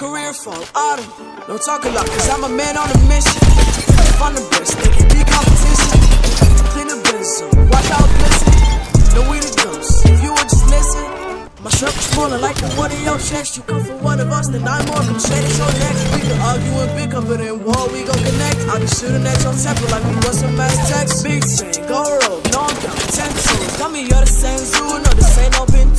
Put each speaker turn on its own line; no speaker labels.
career, fall autumn. Don't talk a lot, cause I'm a man on a mission. Find the best, they can be competition. Clean the business up, watch how it glisten. Know we the ghosts, if you would just listen. My shirt was smaller like the one in your chest. You come for one of us, then I'm more concerned. It's your next. We can argue and bicker, but in war we gon' connect. I'll be shooting at your temple like we was some mass text. Big chain, go rogue, no I'm down 10 toes. Tell me you're the same zoo, no this ain't no been